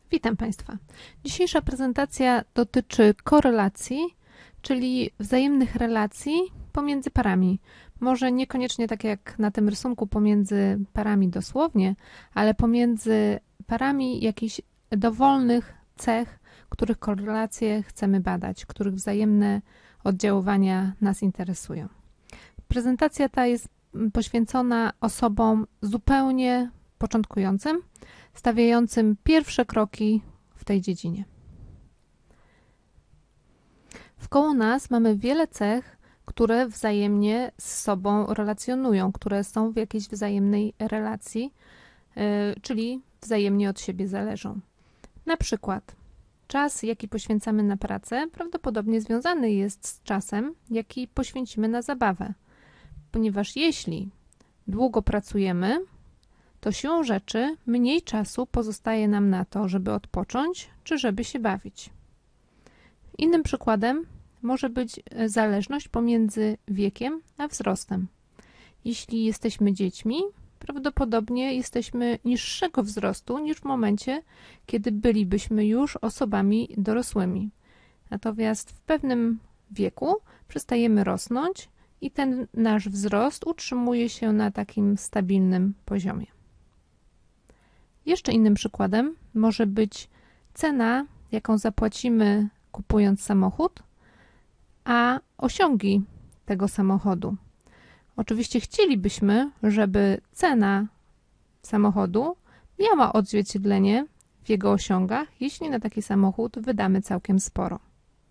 Witam Państwa. Dzisiejsza prezentacja dotyczy korelacji, czyli wzajemnych relacji pomiędzy parami. Może niekoniecznie tak jak na tym rysunku pomiędzy parami dosłownie, ale pomiędzy parami jakichś dowolnych cech, których korelacje chcemy badać, których wzajemne oddziaływania nas interesują. Prezentacja ta jest poświęcona osobom zupełnie początkującym, stawiającym pierwsze kroki w tej dziedzinie. Wkoło nas mamy wiele cech, które wzajemnie z sobą relacjonują, które są w jakiejś wzajemnej relacji, czyli wzajemnie od siebie zależą. Na przykład czas, jaki poświęcamy na pracę, prawdopodobnie związany jest z czasem, jaki poświęcimy na zabawę, ponieważ jeśli długo pracujemy, to siłą rzeczy mniej czasu pozostaje nam na to, żeby odpocząć, czy żeby się bawić. Innym przykładem może być zależność pomiędzy wiekiem a wzrostem. Jeśli jesteśmy dziećmi, prawdopodobnie jesteśmy niższego wzrostu niż w momencie, kiedy bylibyśmy już osobami dorosłymi. Natomiast w pewnym wieku przestajemy rosnąć i ten nasz wzrost utrzymuje się na takim stabilnym poziomie. Jeszcze innym przykładem może być cena, jaką zapłacimy kupując samochód, a osiągi tego samochodu. Oczywiście chcielibyśmy, żeby cena samochodu miała odzwierciedlenie w jego osiągach, jeśli na taki samochód wydamy całkiem sporo.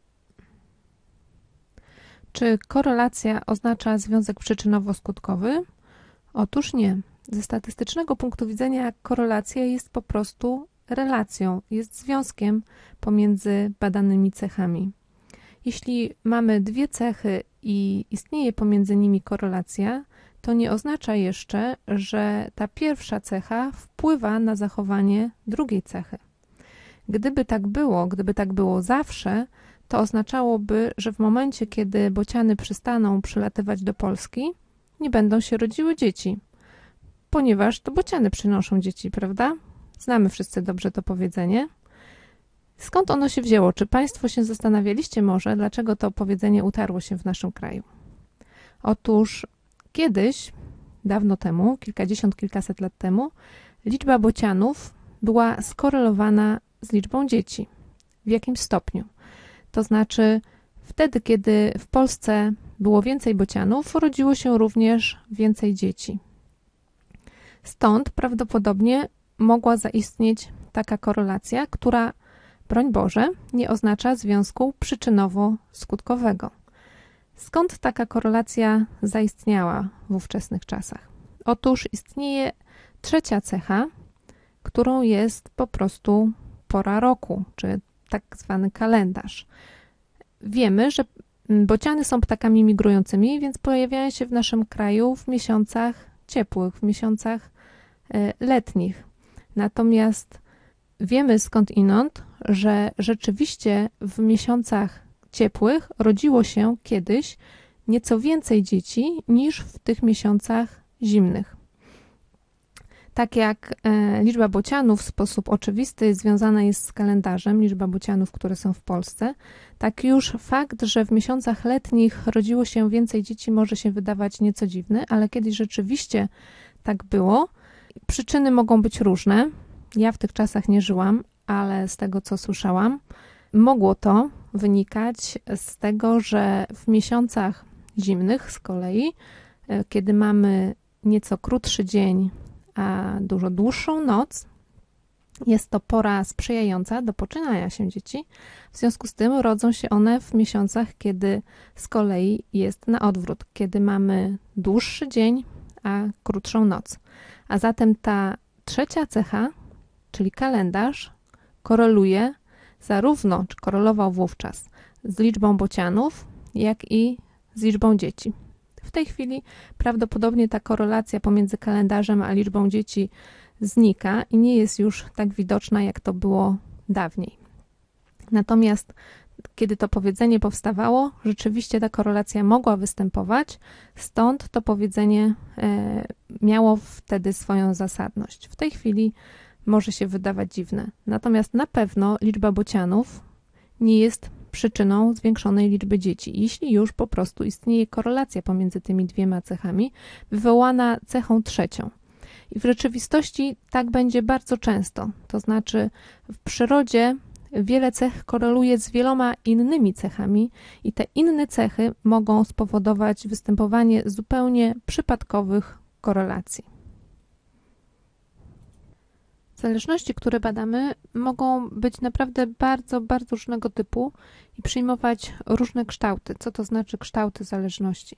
Czy korelacja oznacza związek przyczynowo-skutkowy? Otóż nie. Ze statystycznego punktu widzenia korelacja jest po prostu relacją, jest związkiem pomiędzy badanymi cechami. Jeśli mamy dwie cechy i istnieje pomiędzy nimi korelacja, to nie oznacza jeszcze, że ta pierwsza cecha wpływa na zachowanie drugiej cechy. Gdyby tak było zawsze, to oznaczałoby, że w momencie, kiedy bociany przestaną przylatywać do Polski, nie będą się rodziły dzieci. Ponieważ to bociany przynoszą dzieci, prawda? Znamy wszyscy dobrze to powiedzenie. Skąd ono się wzięło? Czy Państwo się zastanawialiście może, dlaczego to powiedzenie utarło się w naszym kraju? Otóż kiedyś, dawno temu, kilkadziesiąt, kilkaset lat temu, liczba bocianów była skorelowana z liczbą dzieci. W jakim stopniu? To znaczy, wtedy, kiedy w Polsce było więcej bocianów, rodziło się również więcej dzieci. Stąd prawdopodobnie mogła zaistnieć taka korelacja, która, broń Boże, nie oznacza związku przyczynowo-skutkowego. Skąd taka korelacja zaistniała w ówczesnych czasach? Otóż istnieje trzecia cecha, którą jest po prostu pora roku, czy tak zwany kalendarz. Wiemy, że bociany są ptakami migrującymi, więc pojawiają się w naszym kraju w miesiącach ciepłych, w miesiącach letnich. Natomiast wiemy skądinąd, że rzeczywiście w miesiącach ciepłych rodziło się kiedyś nieco więcej dzieci niż w tych miesiącach zimnych. Tak jak liczba bocianów w sposób oczywisty związana jest z kalendarzem, liczba bocianów, które są w Polsce, tak już fakt, że w miesiącach letnich rodziło się więcej dzieci, może się wydawać nieco dziwny, ale kiedyś rzeczywiście tak było. Przyczyny mogą być różne. Ja w tych czasach nie żyłam, ale z tego, co słyszałam, mogło to wynikać z tego, że w miesiącach zimnych z kolei, kiedy mamy nieco krótszy dzień, a dużo dłuższą noc, jest to pora sprzyjająca do poczynania się dzieci. W związku z tym rodzą się one w miesiącach, kiedy z kolei jest na odwrót, kiedy mamy dłuższy dzień, a krótszą noc. A zatem ta trzecia cecha, czyli kalendarz, koreluje zarówno, czy korelował wówczas, z liczbą bocianów, jak i z liczbą dzieci. W tej chwili prawdopodobnie ta korelacja pomiędzy kalendarzem a liczbą dzieci znika i nie jest już tak widoczna, jak to było dawniej. Natomiast kiedy to powiedzenie powstawało, rzeczywiście ta korelacja mogła występować, stąd to powiedzenie miało wtedy swoją zasadność. W tej chwili może się wydawać dziwne. Natomiast na pewno liczba bocianów nie jest przyczyną zwiększonej liczby dzieci, jeśli już po prostu istnieje korelacja pomiędzy tymi dwiema cechami, wywołana cechą trzecią. I w rzeczywistości tak będzie bardzo często. To znaczy w przyrodzie wiele cech koreluje z wieloma innymi cechami i te inne cechy mogą spowodować występowanie zupełnie przypadkowych korelacji. Zależności, które badamy, mogą być naprawdę bardzo, bardzo różnego typu i przyjmować różne kształty. Co to znaczy kształty zależności?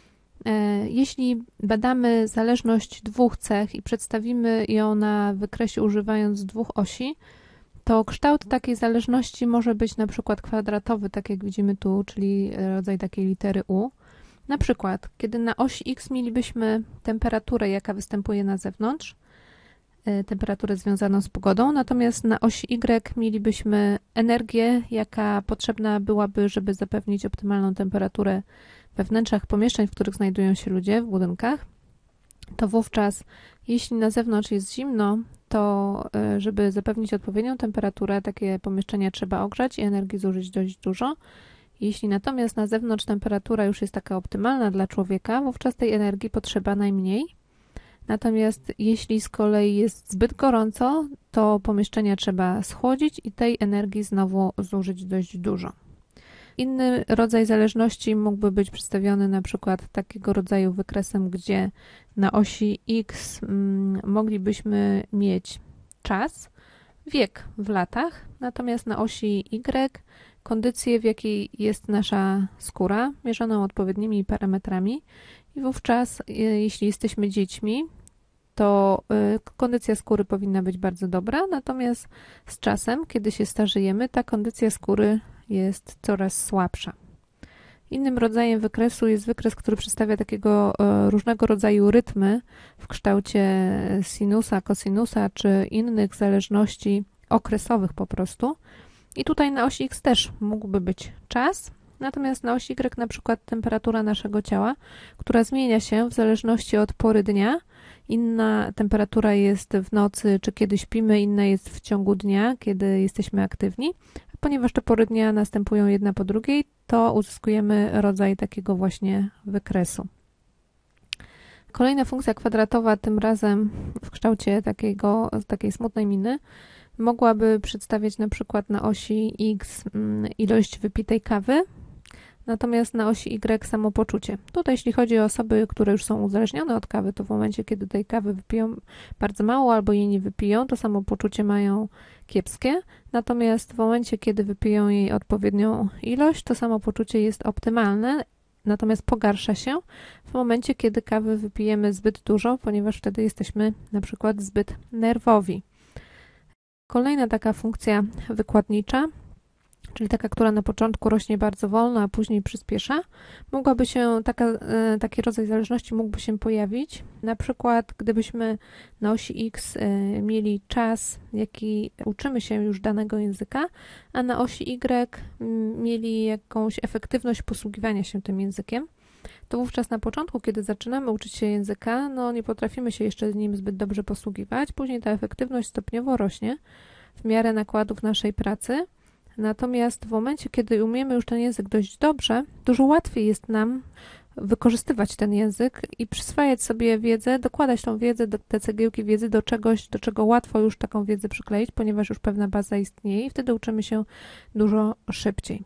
Jeśli badamy zależność dwóch cech i przedstawimy ją na wykresie używając dwóch osi, to kształt takiej zależności może być na przykład kwadratowy, tak jak widzimy tu, czyli rodzaj takiej litery U. Na przykład, kiedy na osi X mielibyśmy temperaturę, jaka występuje na zewnątrz, temperaturę związaną z pogodą, natomiast na osi Y mielibyśmy energię, jaka potrzebna byłaby, żeby zapewnić optymalną temperaturę we wnętrzach pomieszczeń, w których znajdują się ludzie, w budynkach, to wówczas, jeśli na zewnątrz jest zimno, to żeby zapewnić odpowiednią temperaturę, takie pomieszczenia trzeba ogrzać i energii zużyć dość dużo. Jeśli natomiast na zewnątrz temperatura już jest taka optymalna dla człowieka, wówczas tej energii potrzeba najmniej. Natomiast jeśli z kolei jest zbyt gorąco, to pomieszczenia trzeba schłodzić i tej energii znowu zużyć dość dużo. Inny rodzaj zależności mógłby być przedstawiony na przykład takiego rodzaju wykresem, gdzie na osi X moglibyśmy mieć czas, wiek w latach, natomiast na osi Y kondycję, w jakiej jest nasza skóra, mierzoną odpowiednimi parametrami i wówczas, jeśli jesteśmy dziećmi, to kondycja skóry powinna być bardzo dobra, natomiast z czasem, kiedy się starzejemy, ta kondycja skóry jest coraz słabsza. Innym rodzajem wykresu jest wykres, który przedstawia takiego różnego rodzaju rytmy w kształcie sinusa, kosinusa czy innych zależności okresowych po prostu. I tutaj na osi X też mógłby być czas, natomiast na osi Y na przykład temperatura naszego ciała, która zmienia się w zależności od pory dnia. Inna temperatura jest w nocy, czy kiedy śpimy, inna jest w ciągu dnia, kiedy jesteśmy aktywni. Ponieważ te pory dnia następują jedna po drugiej, to uzyskujemy rodzaj takiego właśnie wykresu. Kolejna funkcja kwadratowa, tym razem w kształcie takiej smutnej miny, mogłaby przedstawiać na przykład na osi X ilość wypitej kawy, natomiast na osi Y samopoczucie. Tutaj jeśli chodzi o osoby, które już są uzależnione od kawy, to w momencie, kiedy tej kawy wypiją bardzo mało albo jej nie wypiją, to samopoczucie mają kiepskie, natomiast w momencie, kiedy wypiją jej odpowiednią ilość, to samopoczucie jest optymalne, natomiast pogarsza się w momencie, kiedy kawy wypijemy zbyt dużo, ponieważ wtedy jesteśmy na przykład zbyt nerwowi. Kolejna taka funkcja wykładnicza, czyli taka, która na początku rośnie bardzo wolno, a później przyspiesza, mogłaby się, taki rodzaj zależności mógłby się pojawić. Na przykład, gdybyśmy na osi X mieli czas, jaki uczymy się już danego języka, a na osi Y mieli jakąś efektywność posługiwania się tym językiem, to wówczas na początku, kiedy zaczynamy uczyć się języka, nie potrafimy się jeszcze nim zbyt dobrze posługiwać. Później ta efektywność stopniowo rośnie w miarę nakładów naszej pracy. Natomiast w momencie, kiedy umiemy już ten język dość dobrze, dużo łatwiej jest nam wykorzystywać ten język i przyswajać sobie wiedzę, dokładać tą wiedzę, te cegiełki wiedzy do czegoś, do czego łatwo już taką wiedzę przykleić, ponieważ już pewna baza istnieje i wtedy uczymy się dużo szybciej.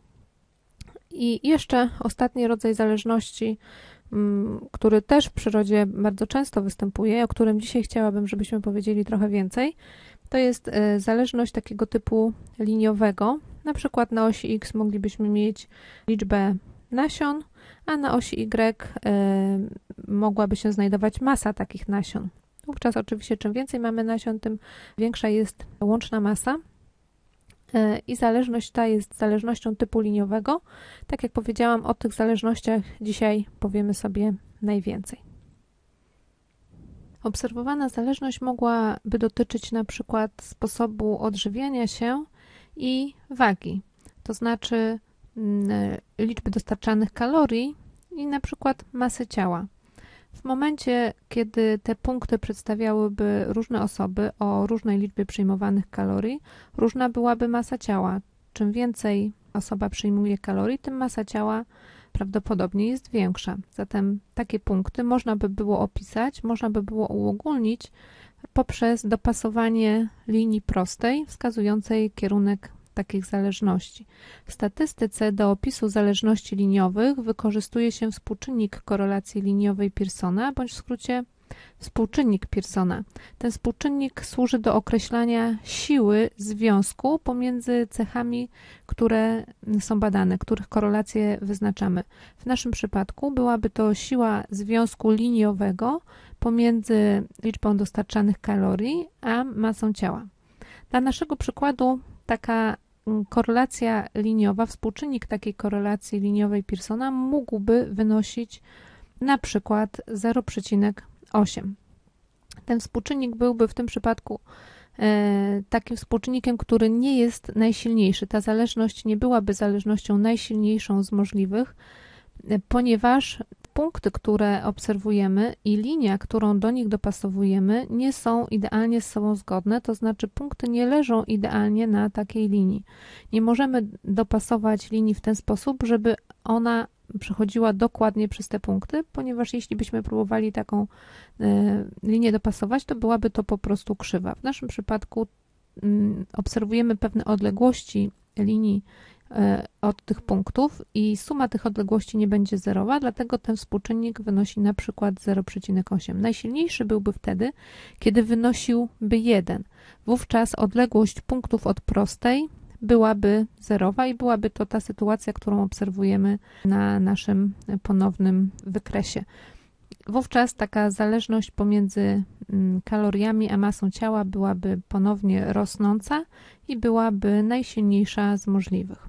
I jeszcze ostatni rodzaj zależności, który też w przyrodzie bardzo często występuje, o którym dzisiaj chciałabym, żebyśmy powiedzieli trochę więcej, to jest zależność takiego typu liniowego. Na przykład na osi X moglibyśmy mieć liczbę nasion, a na osi Y mogłaby się znajdować masa takich nasion. Wówczas oczywiście czym więcej mamy nasion, tym większa jest łączna masa. I zależność ta jest zależnością typu liniowego. Tak jak powiedziałam, o tych zależnościach dzisiaj powiemy sobie najwięcej. Obserwowana zależność mogłaby dotyczyć na przykład sposobu odżywiania się i wagi, to znaczy liczby dostarczanych kalorii i na przykład masy ciała. W momencie, kiedy te punkty przedstawiałyby różne osoby o różnej liczbie przyjmowanych kalorii, różna byłaby masa ciała. Czym więcej osoba przyjmuje kalorii, tym masa ciała prawdopodobnie jest większa. Zatem takie punkty można by było opisać, można by było uogólnić poprzez dopasowanie linii prostej wskazującej kierunek takich zależności. W statystyce do opisu zależności liniowych wykorzystuje się współczynnik korelacji liniowej Pearsona, bądź w skrócie współczynnik Pearsona. Ten współczynnik służy do określania siły związku pomiędzy cechami, które są badane, których korelacje wyznaczamy. W naszym przypadku byłaby to siła związku liniowego pomiędzy liczbą dostarczanych kalorii a masą ciała. Dla naszego przykładu taka korelacja liniowa, współczynnik takiej korelacji liniowej Pearsona mógłby wynosić na przykład 0,8. Ten współczynnik byłby w tym przypadku takim współczynnikiem, który nie jest najsilniejszy. Ta zależność nie byłaby zależnością najsilniejszą z możliwych, ponieważ punkty, które obserwujemy i linia, którą do nich dopasowujemy, nie są idealnie z sobą zgodne, to znaczy punkty nie leżą idealnie na takiej linii. Nie możemy dopasować linii w ten sposób, żeby ona przechodziła dokładnie przez te punkty, ponieważ jeśli byśmy próbowali taką linię dopasować, to byłaby to po prostu krzywa. W naszym przypadku obserwujemy pewne odległości linii od tych punktów i suma tych odległości nie będzie zerowa, dlatego ten współczynnik wynosi na przykład 0,8. Najsilniejszy byłby wtedy, kiedy wynosiłby 1. Wówczas odległość punktów od prostej byłaby zerowa i byłaby to ta sytuacja, którą obserwujemy na naszym ponownym wykresie. Wówczas taka zależność pomiędzy kaloriami a masą ciała byłaby ponownie rosnąca i byłaby najsilniejsza z możliwych.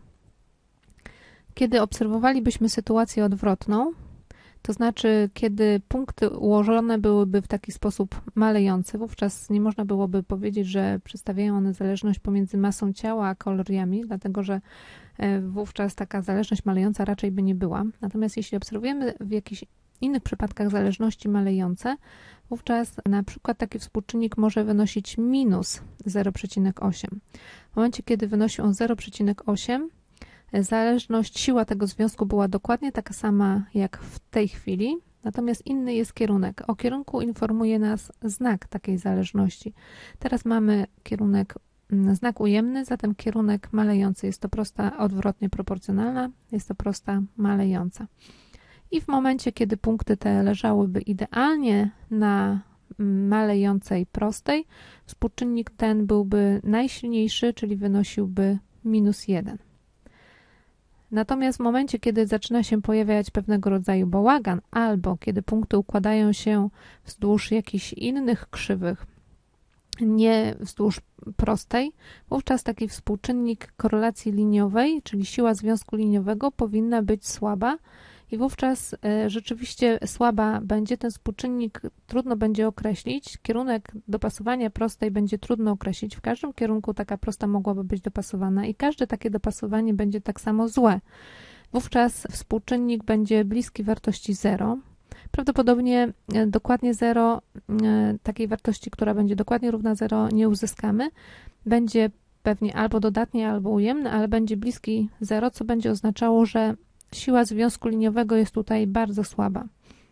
Kiedy obserwowalibyśmy sytuację odwrotną, to znaczy kiedy punkty ułożone byłyby w taki sposób malejący, wówczas nie można byłoby powiedzieć, że przedstawiają one zależność pomiędzy masą ciała a kaloriami, dlatego że wówczas taka zależność malejąca raczej by nie była. Natomiast jeśli obserwujemy w jakichś innych przypadkach zależności malejące, wówczas na przykład taki współczynnik może wynosić minus 0,8. W momencie, kiedy wynosi on 0,8, zależność, siła tego związku była dokładnie taka sama jak w tej chwili, natomiast inny jest kierunek. O kierunku informuje nas znak takiej zależności. Teraz mamy znak ujemny, zatem kierunek malejący. Jest to prosta odwrotnie proporcjonalna, jest to prosta malejąca. I w momencie, kiedy punkty te leżałyby idealnie na malejącej prostej, współczynnik ten byłby najsilniejszy, czyli wynosiłby minus 1. Natomiast w momencie, kiedy zaczyna się pojawiać pewnego rodzaju bałagan, albo kiedy punkty układają się wzdłuż jakichś innych krzywych, nie wzdłuż prostej, wówczas taki współczynnik korelacji liniowej, czyli siła związku liniowego, powinna być słaba i wówczas rzeczywiście słaba będzie ten współczynnik, trudno będzie określić, kierunek dopasowania prostej będzie trudno określić, w każdym kierunku taka prosta mogłaby być dopasowana i każde takie dopasowanie będzie tak samo złe. Wówczas współczynnik będzie bliski wartości 0. Prawdopodobnie dokładnie 0, takiej wartości, która będzie dokładnie równa 0, nie uzyskamy. Będzie pewnie albo dodatnie, albo ujemny, ale będzie bliski 0, co będzie oznaczało, że siła związku liniowego jest tutaj bardzo słaba.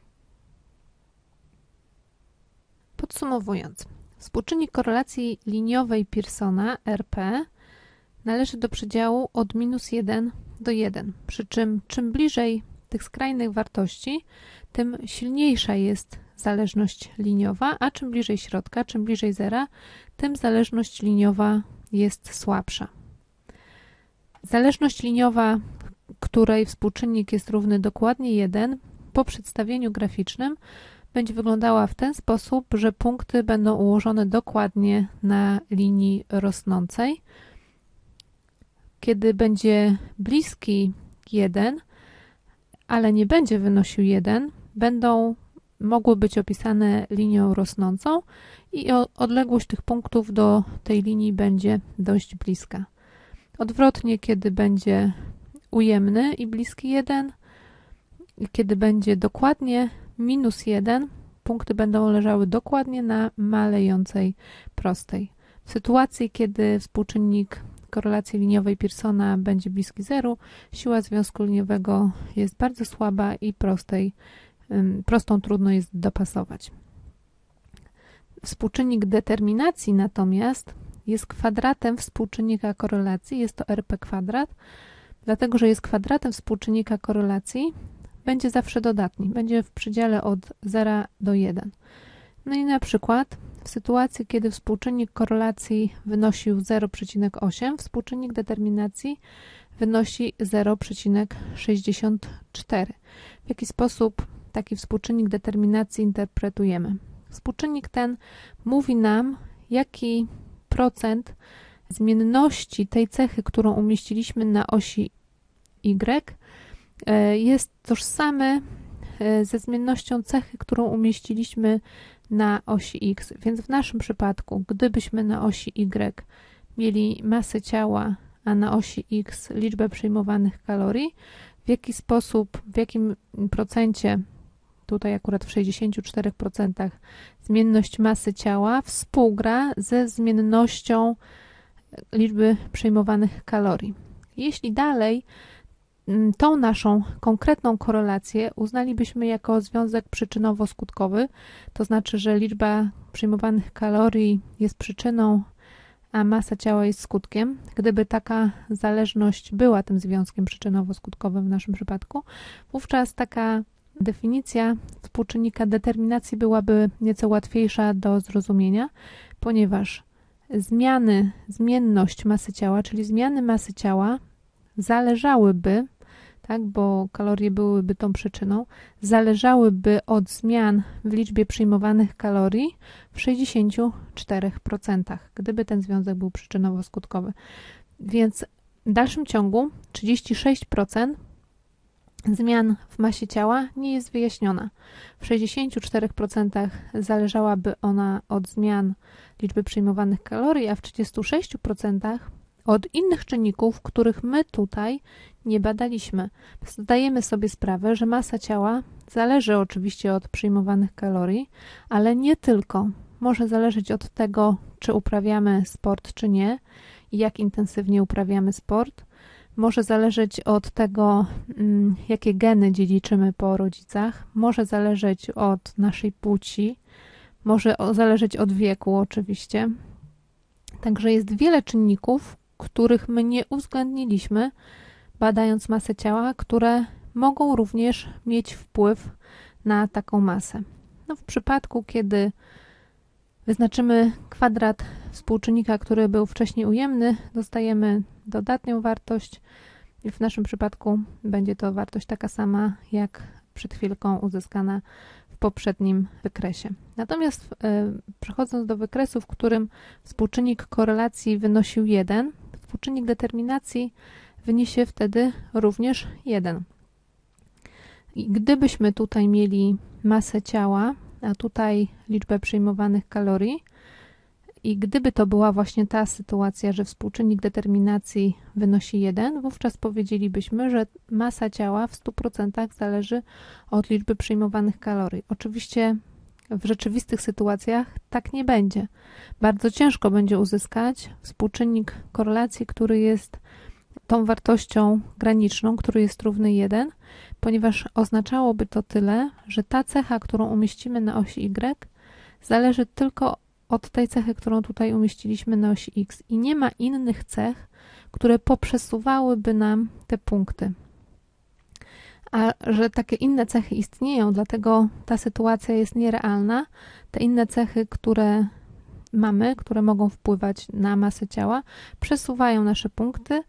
Podsumowując, współczynnik korelacji liniowej Pearsona, RP, należy do przedziału od -1 do 1, przy czym czym bliżej tych skrajnych wartości, tym silniejsza jest zależność liniowa, a czym bliżej środka, czym bliżej zera, tym zależność liniowa jest słabsza. Zależność liniowa, której współczynnik jest równy dokładnie 1, po przedstawieniu graficznym będzie wyglądała w ten sposób, że punkty będą ułożone dokładnie na linii rosnącej. Kiedy będzie bliski 1, ale nie będzie wynosił 1, będą mogły być opisane linią rosnącą i odległość tych punktów do tej linii będzie dość bliska. Odwrotnie, kiedy będzie ujemny i bliski 1, i kiedy będzie dokładnie minus 1, punkty będą leżały dokładnie na malejącej prostej. W sytuacji, kiedy współczynnik korelacji liniowej Pearsona będzie bliski zeru, siła związku liniowego jest bardzo słaba i prostą trudno jest dopasować. Współczynnik determinacji natomiast jest kwadratem współczynnika korelacji, jest to RP kwadrat, dlatego że jest kwadratem współczynnika korelacji, będzie zawsze dodatni, będzie w przedziale od 0 do 1. No i na przykład w sytuacji, kiedy współczynnik korelacji wynosił 0,8, współczynnik determinacji wynosi 0,64. W jaki sposób taki współczynnik determinacji interpretujemy? Współczynnik ten mówi nam, jaki procent zmienności tej cechy, którą umieściliśmy na osi Y, jest tożsamy ze zmiennością cechy, którą umieściliśmy na osi X. Więc w naszym przypadku, gdybyśmy na osi Y mieli masę ciała, a na osi X liczbę przyjmowanych kalorii, w jaki sposób, w jakim procencie, tutaj akurat w 64%, zmienność masy ciała współgra ze zmiennością liczby przyjmowanych kalorii. Jeśli dalej tą naszą konkretną korelację uznalibyśmy jako związek przyczynowo-skutkowy, to znaczy, że liczba przyjmowanych kalorii jest przyczyną, a masa ciała jest skutkiem. Gdyby taka zależność była tym związkiem przyczynowo-skutkowym w naszym przypadku, wówczas taka definicja współczynnika determinacji byłaby nieco łatwiejsza do zrozumienia, ponieważ zmienność masy ciała, czyli zmiany masy ciała zależałyby, tak, bo kalorie byłyby tą przyczyną, zależałyby od zmian w liczbie przyjmowanych kalorii w 64%, gdyby ten związek był przyczynowo-skutkowy. Więc w dalszym ciągu 36% zmian w masie ciała nie jest wyjaśniona. W 64% zależałaby ona od zmian liczby przyjmowanych kalorii, a w 36% od innych czynników, których my tutaj nie badaliśmy. Zdajemy sobie sprawę, że masa ciała zależy oczywiście od przyjmowanych kalorii, ale nie tylko. Może zależeć od tego, czy uprawiamy sport, czy nie i jak intensywnie uprawiamy sport. Może zależeć od tego, jakie geny dziedziczymy po rodzicach. Może zależeć od naszej płci. Może zależeć od wieku oczywiście. Także jest wiele czynników, których my nie uwzględniliśmy, badając masę ciała, które mogą również mieć wpływ na taką masę. No, w przypadku, kiedy wyznaczymy kwadrat współczynnika, który był wcześniej ujemny, dostajemy dodatnią wartość i w naszym przypadku będzie to wartość taka sama, jak przed chwilką uzyskana w poprzednim wykresie. Natomiast przechodząc do wykresu, w którym współczynnik korelacji wynosił 1, współczynnik determinacji wyniesie wtedy również 1. I gdybyśmy tutaj mieli masę ciała, a tutaj liczbę przyjmowanych kalorii i gdyby to była właśnie ta sytuacja, że współczynnik determinacji wynosi 1, wówczas powiedzielibyśmy, że masa ciała w 100% zależy od liczby przyjmowanych kalorii. Oczywiście w rzeczywistych sytuacjach tak nie będzie. Bardzo ciężko będzie uzyskać współczynnik korelacji, który jest tą wartością graniczną, który jest równy 1, ponieważ oznaczałoby to tyle, że ta cecha, którą umieścimy na osi Y, zależy tylko od tej cechy, którą tutaj umieściliśmy na osi X i nie ma innych cech, które poprzesuwałyby nam te punkty. A że takie inne cechy istnieją, dlatego ta sytuacja jest nierealna. Te inne cechy, które mamy, które mogą wpływać na masę ciała, przesuwają nasze punkty.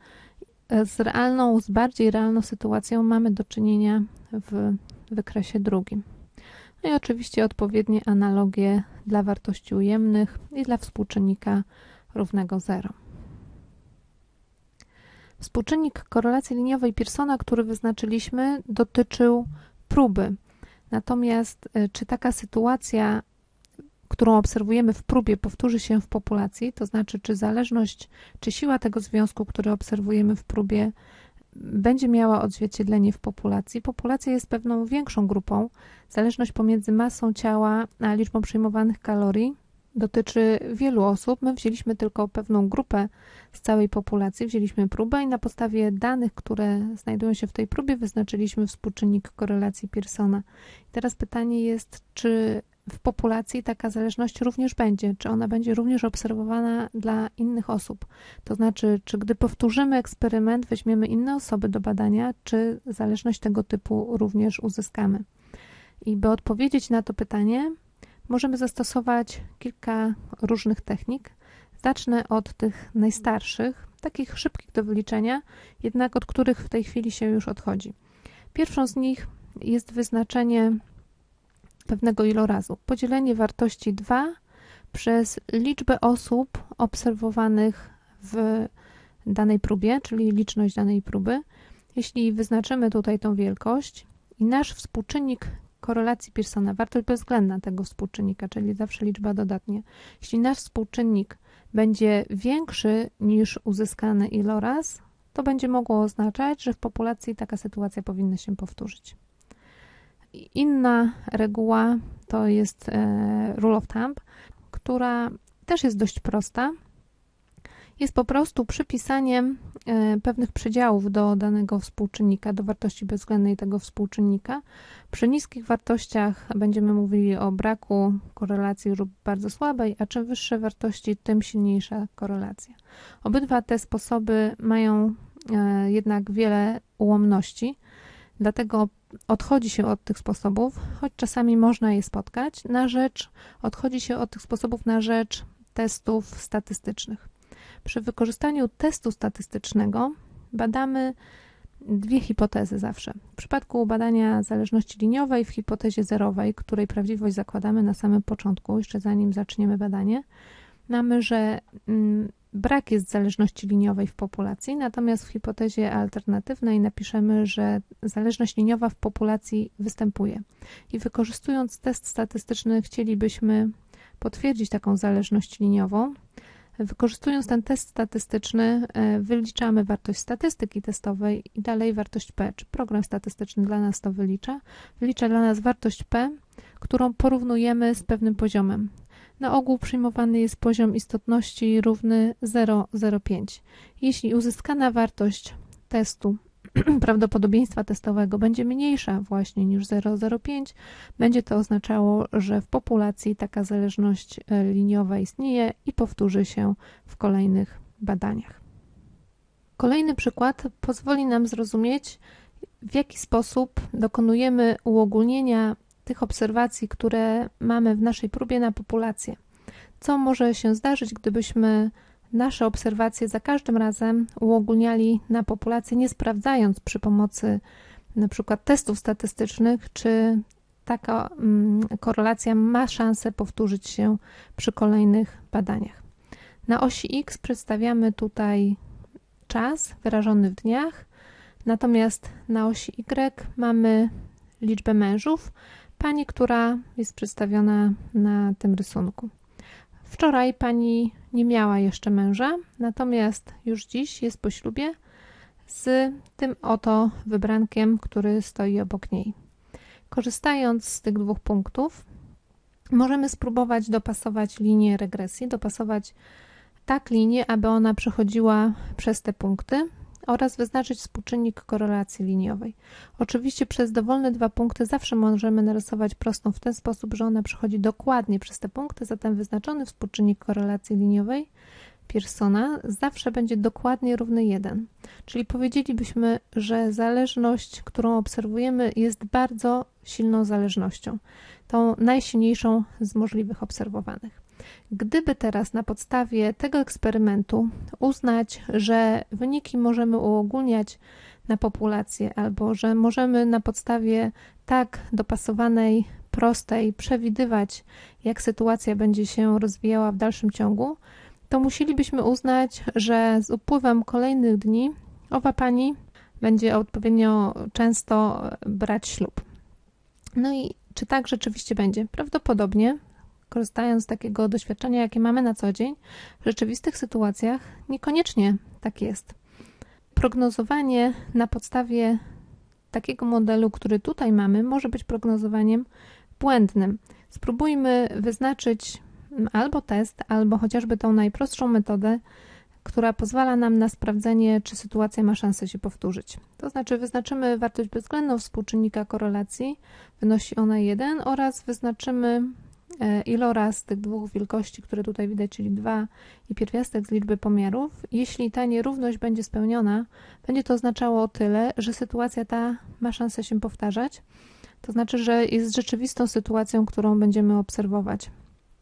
Z bardziej realną sytuacją mamy do czynienia w wykresie drugim. No i oczywiście odpowiednie analogie dla wartości ujemnych i dla współczynnika równego 0. Współczynnik korelacji liniowej Pearsona, który wyznaczyliśmy, dotyczył próby. Natomiast czy taka sytuacja, którą obserwujemy w próbie, powtórzy się w populacji, to znaczy czy siła tego związku, który obserwujemy w próbie, będzie miała odzwierciedlenie w populacji. Populacja jest pewną większą grupą. Zależność pomiędzy masą ciała a liczbą przyjmowanych kalorii dotyczy wielu osób. My wzięliśmy tylko pewną grupę z całej populacji, wzięliśmy próbę i na podstawie danych, które znajdują się w tej próbie, wyznaczyliśmy współczynnik korelacji Pearsona. I teraz pytanie jest, czy w populacji taka zależność również będzie, czy ona będzie również obserwowana dla innych osób. To znaczy, czy gdy powtórzymy eksperyment, weźmiemy inne osoby do badania, czy zależność tego typu również uzyskamy. I by odpowiedzieć na to pytanie, możemy zastosować kilka różnych technik. Zacznę od tych najstarszych, takich szybkich do wyliczenia, jednak od których w tej chwili się już odchodzi. Pierwszą z nich jest wyznaczenie pewnego ilorazu. Podzielenie wartości 2 przez liczbę osób obserwowanych w danej próbie, czyli liczność danej próby. Jeśli wyznaczymy tutaj tą wielkość i nasz współczynnik korelacji Pearsona, wartość bezwzględna tego współczynnika, czyli zawsze liczba dodatnia. Jeśli nasz współczynnik będzie większy niż uzyskany iloraz, to będzie mogło oznaczać, że w populacji taka sytuacja powinna się powtórzyć. Inna reguła to jest rule of thumb, która też jest dość prosta. Jest po prostu przypisaniem pewnych przedziałów do danego współczynnika, do wartości bezwzględnej tego współczynnika. Przy niskich wartościach będziemy mówili o braku korelacji lub bardzo słabej, a czym wyższe wartości, tym silniejsza korelacja. Obydwa te sposoby mają jednak wiele ułomności, dlatego odchodzi się od tych sposobów, choć czasami można je spotkać, odchodzi się od tych sposobów na rzecz testów statystycznych. Przy wykorzystaniu testu statystycznego badamy dwie hipotezy zawsze. W przypadku badania zależności liniowej w hipotezie zerowej, której prawdziwość zakładamy na samym początku, jeszcze zanim zaczniemy badanie, mamy, że brak jest zależności liniowej w populacji, natomiast w hipotezie alternatywnej napiszemy, że zależność liniowa w populacji występuje. I wykorzystując test statystyczny chcielibyśmy potwierdzić taką zależność liniową. Wykorzystując ten test statystyczny wyliczamy wartość statystyki testowej i dalej wartość P, czy program statystyczny dla nas to wylicza. Wylicza dla nas wartość P, którą porównujemy z pewnym poziomem. Na ogół przyjmowany jest poziom istotności równy 0,05. Jeśli uzyskana wartość testu prawdopodobieństwa testowego będzie mniejsza właśnie niż 0,05, będzie to oznaczało, że w populacji taka zależność liniowa istnieje i powtórzy się w kolejnych badaniach. Kolejny przykład pozwoli nam zrozumieć, w jaki sposób dokonujemy uogólnienia tych obserwacji, które mamy w naszej próbie na populację. Co może się zdarzyć, gdybyśmy nasze obserwacje za każdym razem uogólniali na populację, nie sprawdzając przy pomocy na przykład testów statystycznych, czy taka korelacja ma szansę powtórzyć się przy kolejnych badaniach. Na osi X przedstawiamy tutaj czas wyrażony w dniach, natomiast na osi Y mamy liczbę mężów pani, która jest przedstawiona na tym rysunku. Wczoraj pani nie miała jeszcze męża, natomiast już dziś jest po ślubie z tym oto wybrankiem, który stoi obok niej. Korzystając z tych dwóch punktów, możemy spróbować dopasować linię regresji, dopasować tak linię, aby ona przechodziła przez te punkty oraz wyznaczyć współczynnik korelacji liniowej. Oczywiście przez dowolne dwa punkty zawsze możemy narysować prostą w ten sposób, że ona przechodzi dokładnie przez te punkty, zatem wyznaczony współczynnik korelacji liniowej Pearsona zawsze będzie dokładnie równy 1. Czyli powiedzielibyśmy, że zależność, którą obserwujemy, jest bardzo silną zależnością, tą najsilniejszą z możliwych obserwowanych. Gdyby teraz na podstawie tego eksperymentu uznać, że wyniki możemy uogólniać na populację albo że możemy na podstawie tak dopasowanej, prostej przewidywać, jak sytuacja będzie się rozwijała w dalszym ciągu, to musielibyśmy uznać, że z upływem kolejnych dni owa pani będzie odpowiednio często brać ślub. No i czy tak rzeczywiście będzie? Prawdopodobnie, korzystając z takiego doświadczenia, jakie mamy na co dzień, w rzeczywistych sytuacjach niekoniecznie tak jest. Prognozowanie na podstawie takiego modelu, który tutaj mamy, może być prognozowaniem błędnym. Spróbujmy wyznaczyć albo test, albo chociażby tą najprostszą metodę, która pozwala nam na sprawdzenie, czy sytuacja ma szansę się powtórzyć. To znaczy wyznaczymy wartość bezwzględną współczynnika korelacji, wynosi ona 1 oraz wyznaczymy iloraz tych dwóch wielkości, które tutaj widać, czyli 2 i pierwiastek z liczby pomiarów. Jeśli ta nierówność będzie spełniona, będzie to oznaczało tyle, że sytuacja ta ma szansę się powtarzać. To znaczy, że jest rzeczywistą sytuacją, którą będziemy obserwować.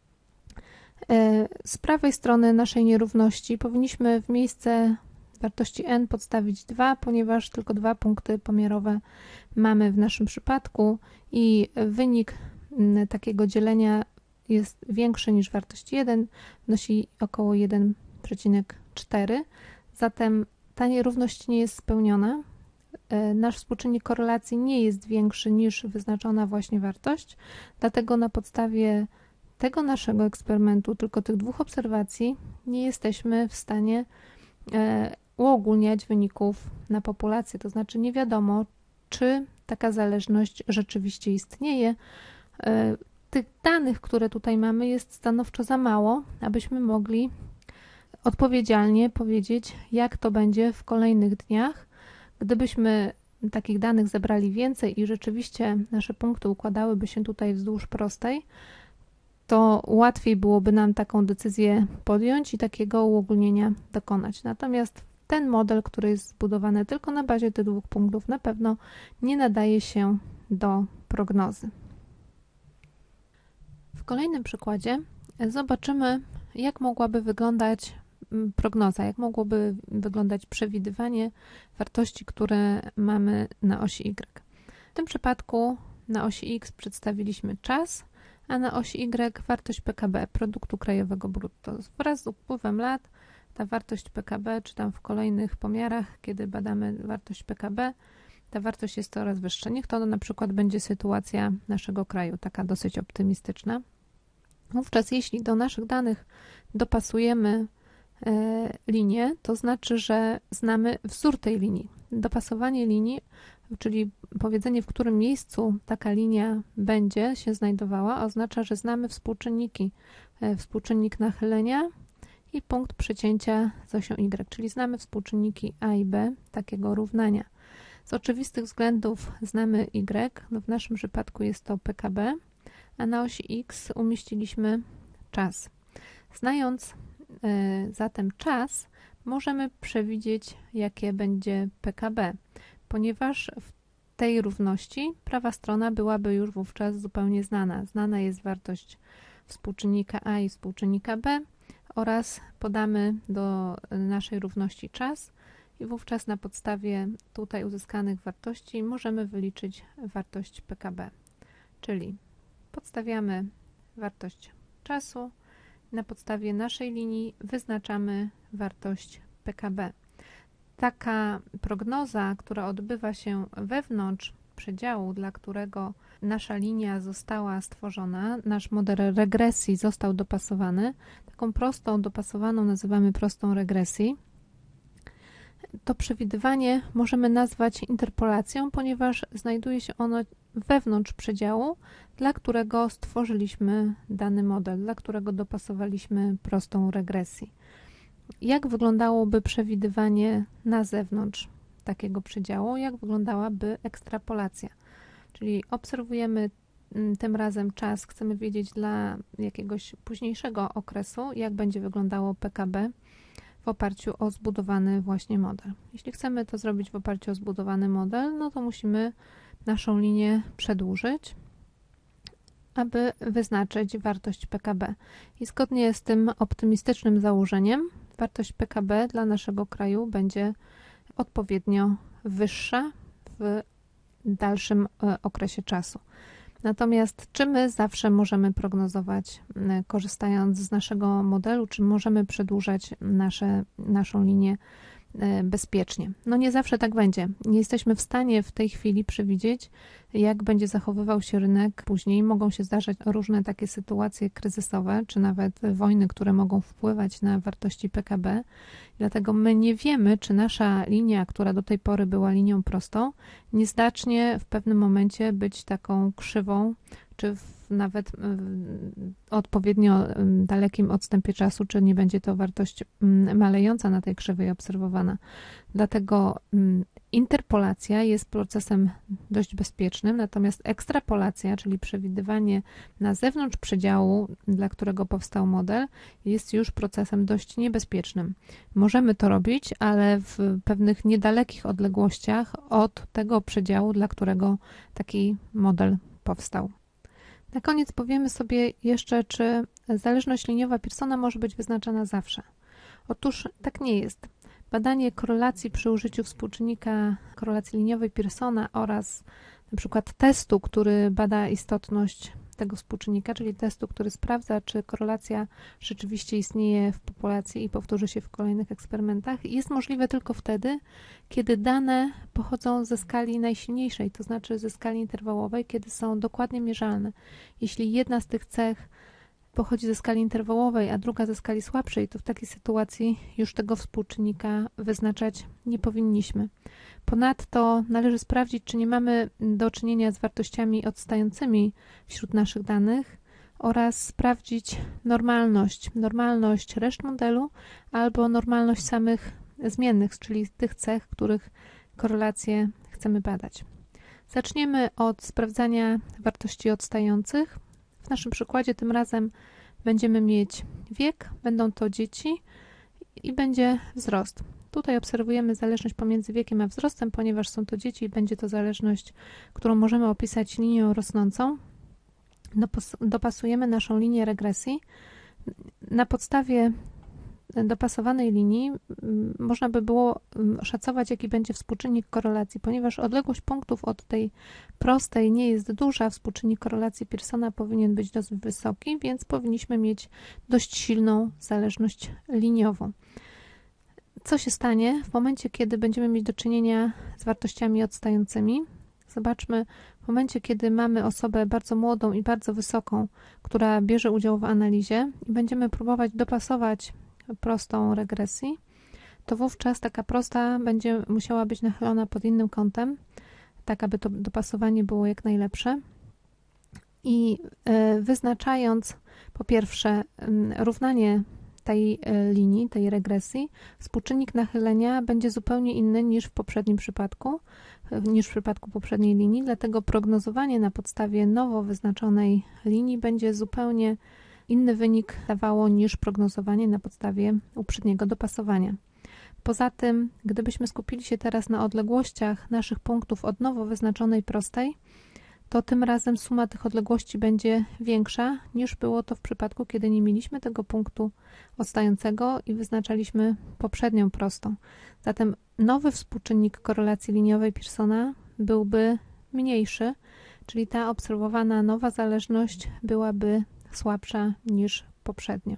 Z prawej strony naszej nierówności powinniśmy w miejsce wartości n podstawić 2, ponieważ tylko 2 punkty pomiarowe mamy w naszym przypadku i wynik takiego dzielenia jest większy niż wartość 1, wynosi około 1,4. Zatem ta nierówność nie jest spełniona. Nasz współczynnik korelacji nie jest większy niż wyznaczona właśnie wartość, dlatego na podstawie tego naszego eksperymentu, tylko tych dwóch obserwacji, nie jesteśmy w stanie uogólniać wyników na populację. To znaczy nie wiadomo, czy taka zależność rzeczywiście istnieje. Tych danych, które tutaj mamy, jest stanowczo za mało, abyśmy mogli odpowiedzialnie powiedzieć, jak to będzie w kolejnych dniach. Gdybyśmy takich danych zebrali więcej i rzeczywiście nasze punkty układałyby się tutaj wzdłuż prostej, to łatwiej byłoby nam taką decyzję podjąć i takiego uogólnienia dokonać. Natomiast ten model, który jest zbudowany tylko na bazie tych dwóch punktów, na pewno nie nadaje się do prognozy. W kolejnym przykładzie zobaczymy, jak mogłaby wyglądać prognoza, jak mogłoby wyglądać przewidywanie wartości, które mamy na osi Y. W tym przypadku na osi X przedstawiliśmy czas, a na osi Y wartość PKB, produktu krajowego brutto. Wraz z upływem lat ta wartość PKB, czy tam w kolejnych pomiarach, kiedy badamy wartość PKB, ta wartość jest coraz wyższa. Niech to na przykład będzie sytuacja naszego kraju, taka dosyć optymistyczna. Wówczas jeśli do naszych danych dopasujemy linię, to znaczy, że znamy wzór tej linii. Dopasowanie linii, czyli powiedzenie, w którym miejscu taka linia będzie się znajdowała, oznacza, że znamy współczynniki. Współczynnik nachylenia i punkt przecięcia z osią Y, czyli znamy współczynniki A i B takiego równania. Z oczywistych względów znamy Y, no w naszym przypadku jest to PKB, a na osi X umieściliśmy czas. Znając zatem czas, możemy przewidzieć, jakie będzie PKB, ponieważ w tej równości prawa strona byłaby już wówczas zupełnie znana. Znana jest wartość współczynnika A i współczynnika B oraz podamy do naszej równości czas i wówczas na podstawie tutaj uzyskanych wartości możemy wyliczyć wartość PKB. Czyli podstawiamy wartość czasu, na podstawie naszej linii wyznaczamy wartość PKB. Taka prognoza, która odbywa się wewnątrz przedziału, dla którego nasza linia została stworzona, nasz model regresji został dopasowany, taką prostą, dopasowaną nazywamy prostą regresji. To przewidywanie możemy nazwać interpolacją, ponieważ znajduje się ono wewnątrz przedziału, dla którego stworzyliśmy dany model, dla którego dopasowaliśmy prostą regresji. Jak wyglądałoby przewidywanie na zewnątrz takiego przedziału? Jak wyglądałaby ekstrapolacja? Czyli obserwujemy tym razem czas, chcemy wiedzieć dla jakiegoś późniejszego okresu, jak będzie wyglądało PKB w oparciu o zbudowany właśnie model. Jeśli chcemy to zrobić w oparciu o zbudowany model, no to musimy naszą linię przedłużyć, aby wyznaczyć wartość PKB. I zgodnie z tym optymistycznym założeniem wartość PKB dla naszego kraju będzie odpowiednio wyższa w dalszym okresie czasu. Natomiast czy my zawsze możemy prognozować, korzystając z naszego modelu, czy możemy przedłużać naszą linię bezpiecznie. No nie zawsze tak będzie. Nie jesteśmy w stanie w tej chwili przewidzieć, jak będzie zachowywał się rynek później. Mogą się zdarzać różne takie sytuacje kryzysowe, czy nawet wojny, które mogą wpływać na wartości PKB. Dlatego my nie wiemy, czy nasza linia, która do tej pory była linią prostą, nie zacznie w pewnym momencie być taką krzywą, czy nawet odpowiednio dalekim odstępie czasu, czy nie będzie to wartość malejąca na tej krzywej obserwowana. Dlatego interpolacja jest procesem dość bezpiecznym, natomiast ekstrapolacja, czyli przewidywanie na zewnątrz przedziału, dla którego powstał model, jest już procesem dość niebezpiecznym. Możemy to robić, ale w pewnych niedalekich odległościach od tego przedziału, dla którego taki model powstał. Na koniec powiemy sobie jeszcze, czy zależność liniowa Pearsona może być wyznaczana zawsze. Otóż tak nie jest. Badanie korelacji przy użyciu współczynnika korelacji liniowej Pearsona oraz na przykład testu, który bada istotność tego współczynnika, czyli testu, który sprawdza, czy korelacja rzeczywiście istnieje w populacji i powtórzy się w kolejnych eksperymentach, jest możliwe tylko wtedy, kiedy dane pochodzą ze skali najsilniejszej, to znaczy ze skali interwałowej, kiedy są dokładnie mierzalne. Jeśli jedna z tych cech pochodzi ze skali interwałowej, a druga ze skali słabszej, to w takiej sytuacji już tego współczynnika wyznaczać nie powinniśmy. Ponadto należy sprawdzić, czy nie mamy do czynienia z wartościami odstającymi wśród naszych danych oraz sprawdzić normalność reszt modelu albo normalność samych zmiennych, czyli tych cech, których korelacje chcemy badać. Zaczniemy od sprawdzania wartości odstających. W naszym przykładzie tym razem będziemy mieć wiek, będą to dzieci i będzie wzrost. Tutaj obserwujemy zależność pomiędzy wiekiem a wzrostem, ponieważ są to dzieci i będzie to zależność, którą możemy opisać linią rosnącą. Dopasujemy naszą linię regresji. Na podstawie dopasowanej linii można by było szacować, jaki będzie współczynnik korelacji, ponieważ odległość punktów od tej prostej nie jest duża, współczynnik korelacji Pearsona powinien być dość wysoki, więc powinniśmy mieć dość silną zależność liniową. Co się stanie w momencie, kiedy będziemy mieć do czynienia z wartościami odstającymi? Zobaczmy, w momencie, kiedy mamy osobę bardzo młodą i bardzo wysoką, która bierze udział w analizie i będziemy próbować dopasować prostą regresji, to wówczas taka prosta będzie musiała być nachylona pod innym kątem, tak aby to dopasowanie było jak najlepsze. I wyznaczając po pierwsze równanie tej linii, tej regresji, współczynnik nachylenia będzie zupełnie inny niż w poprzednim przypadku, niż w przypadku poprzedniej linii, dlatego prognozowanie na podstawie nowo wyznaczonej linii będzie zupełnie inny wynik dawało niż prognozowanie na podstawie uprzedniego dopasowania. Poza tym, gdybyśmy skupili się teraz na odległościach naszych punktów od nowo wyznaczonej prostej, to tym razem suma tych odległości będzie większa niż było to w przypadku, kiedy nie mieliśmy tego punktu odstającego i wyznaczaliśmy poprzednią prostą. Zatem nowy współczynnik korelacji liniowej Pearsona byłby mniejszy, czyli ta obserwowana nowa zależność byłaby słabsza niż poprzednio.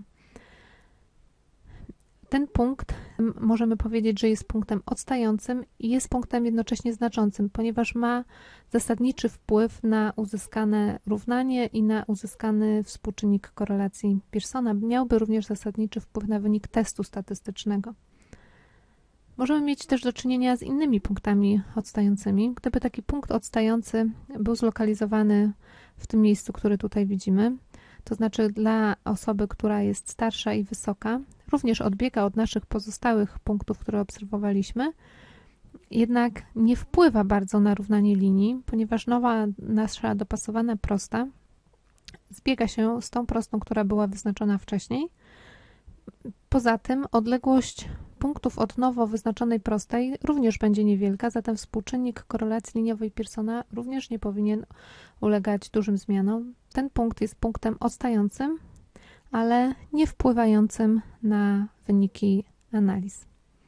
Ten punkt możemy powiedzieć, że jest punktem odstającym i jest punktem jednocześnie znaczącym, ponieważ ma zasadniczy wpływ na uzyskane równanie i na uzyskany współczynnik korelacji Pearsona. Miałby również zasadniczy wpływ na wynik testu statystycznego. Możemy mieć też do czynienia z innymi punktami odstającymi. Gdyby taki punkt odstający był zlokalizowany w tym miejscu, które tutaj widzimy, to znaczy dla osoby, która jest starsza i wysoka, również odbiega od naszych pozostałych punktów, które obserwowaliśmy, jednak nie wpływa bardzo na równanie linii, ponieważ nowa nasza dopasowana prosta zbiega się z tą prostą, która była wyznaczona wcześniej. Poza tym odległość punktów od nowo wyznaczonej prostej również będzie niewielka, zatem współczynnik korelacji liniowej Pearsona również nie powinien ulegać dużym zmianom. Ten punkt jest punktem odstającym, ale nie wpływającym na wyniki analiz.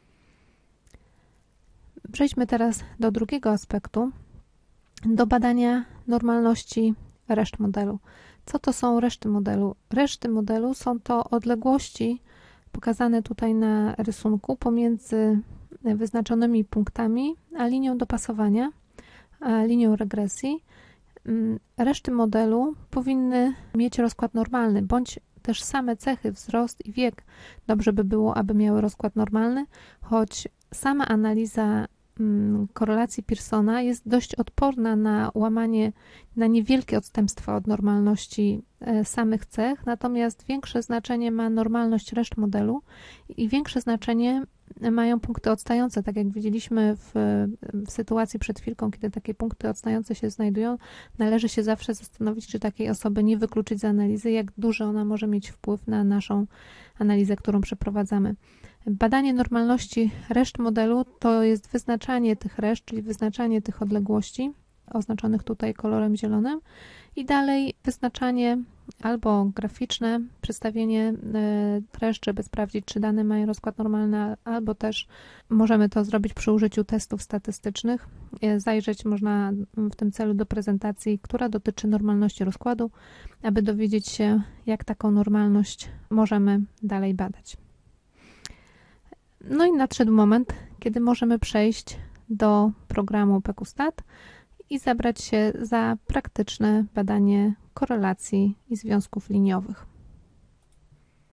Przejdźmy teraz do drugiego aspektu, do badania normalności reszt modelu. Co to są reszty modelu? Reszty modelu są to odległości pokazane tutaj na rysunku pomiędzy wyznaczonymi punktami, a linią dopasowania, linią regresji, reszty modelu powinny mieć rozkład normalny, bądź też same cechy, wzrost i wiek dobrze by było, aby miały rozkład normalny, choć sama analiza korelacji Pearsona jest dość odporna na łamanie, na niewielkie odstępstwa od normalności samych cech, natomiast większe znaczenie ma normalność reszt modelu i większe znaczenie mają punkty odstające, tak jak widzieliśmy w sytuacji przed chwilką, kiedy takie punkty odstające się znajdują, należy się zawsze zastanowić, czy takiej osoby nie wykluczyć z analizy, jak duży ona może mieć wpływ na naszą analizę, którą przeprowadzamy. Badanie normalności reszt modelu to jest wyznaczanie tych reszt, czyli wyznaczanie tych odległości, oznaczonych tutaj kolorem zielonym, i dalej wyznaczanie albo graficzne przedstawienie reszt, żeby sprawdzić, czy dane mają rozkład normalny, albo też możemy to zrobić przy użyciu testów statystycznych. Zajrzeć można w tym celu do prezentacji, która dotyczy normalności rozkładu, aby dowiedzieć się, jak taką normalność możemy dalej badać. No i nadszedł moment, kiedy możemy przejść do programu PQStat i zabrać się za praktyczne badanie korelacji i związków liniowych.